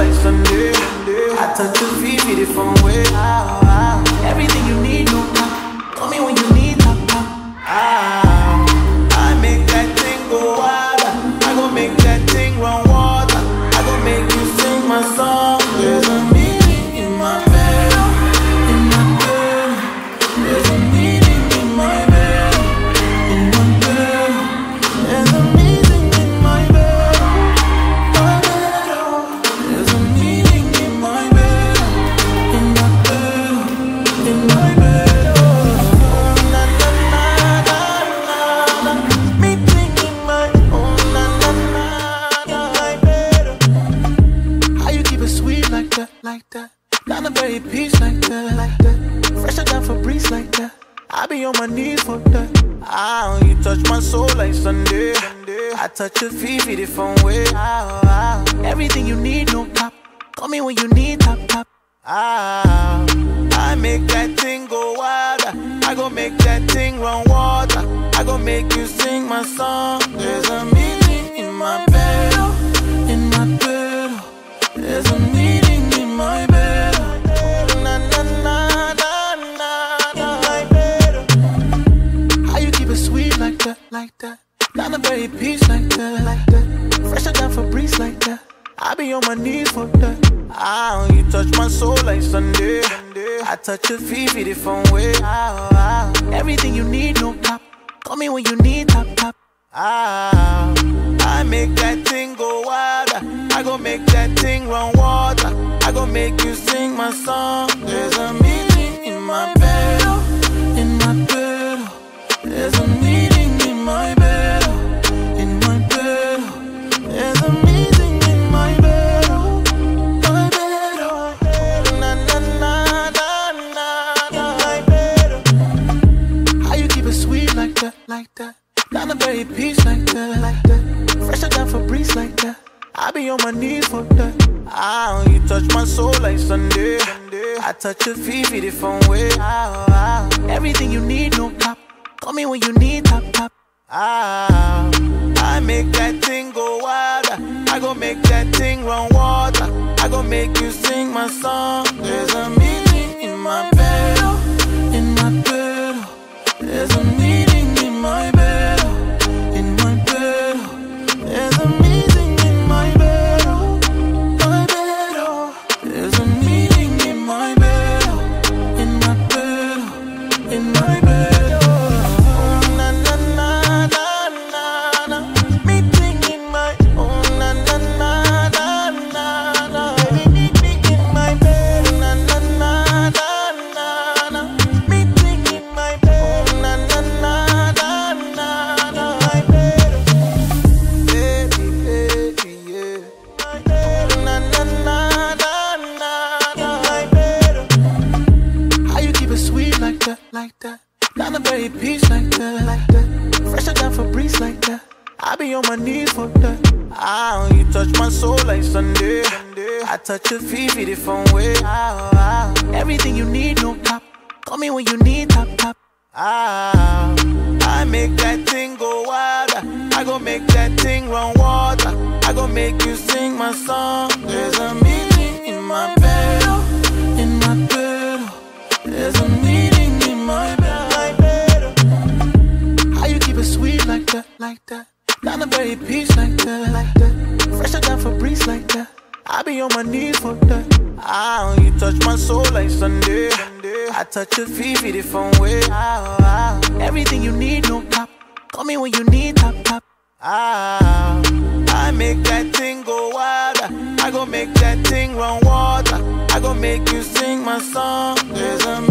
like Sunday. I touch your feet, feel it from way. Everything you need, no cap. Call me when you need top. I make that thing go wild. I gon' make that thing run water. I gon' make you sing my song. There's a meaning in my bed, in my bed. There's a meaning in my bed, in my bed. There's a meaning in my bed, my bed. There's a meaning in my bed, in my bed, in my bed. Like that, down the very peace like that, fresher than Febreze like that. I be on my knees for that. You touch my soul like Sunday. I touch your feet, feel it from way. Everything you need, no cap. Call me when you need top. I make that thing go wild. I gon' make that thing run water. I gon' make you sing my song. There's a meaning in my bed, in my bed. There's a meaning in my bed. Na na na na na na. My bed. How you keep it sweet like that? Down the very peace like that, fresher than Febreze like that. I be on my knees for that. You touch my soul like Sunday. I touch your feet, feel it from way. Everything you need, no cap. Call me when you need top. I make that thing go wild. I gon' make that thing run water. I gon' make you sing my song. There's a meaning in my bed, in my bed. There's a meaning in my bed, in my bed. There's a meaning in my bed, my bed. Na na na na na. My bed. How you keep it sweet like that? Down the very peace like that, fresher than Febreze like that. I be on my knees for that. You touch my soul like Sunday. I touch your feet, feel it from way. Everything you need, no cap. Call me when you need top. I make that thing go wild. I gon' make that thing run water. I gon' make you sing my song. There's a meaning in my bed, in my bed. There's a meaning in my bed, in my bed. There's a meaning in my bed, my bed. There's a meaning in my bed, in my bed, in my bed. Na na na na na. Meeting in my na na na na na. Meeting in my bed, na na na na na. Meeting in my bed, na na na na na. My bed, baby, yeah. My bed, na na na na. My bed. How you keep it sweet like that? Down the very peace like that, fresher than Febreze like that. I be on my knees for that. You touch my soul like Sunday. I touch your feet, feel it from way. Everything you need, no cap. Call me when you need top. I make that thing go wild. I gon' make that thing run water. I gon' make you sing my song. There's a meaning in my bed, in my bed. There's a meaning in my bed, my bed. How you keep it sweet like that? Down the very peace like that, fresher than Febreze like that. I be on my knees for that. You touch my soul like Sunday. I touch your feet, feel it from way. Everything you need, no cap. Call me when you need top. I make that thing go wild. I gon' make that thing run water. I gon' make you sing my song. There's a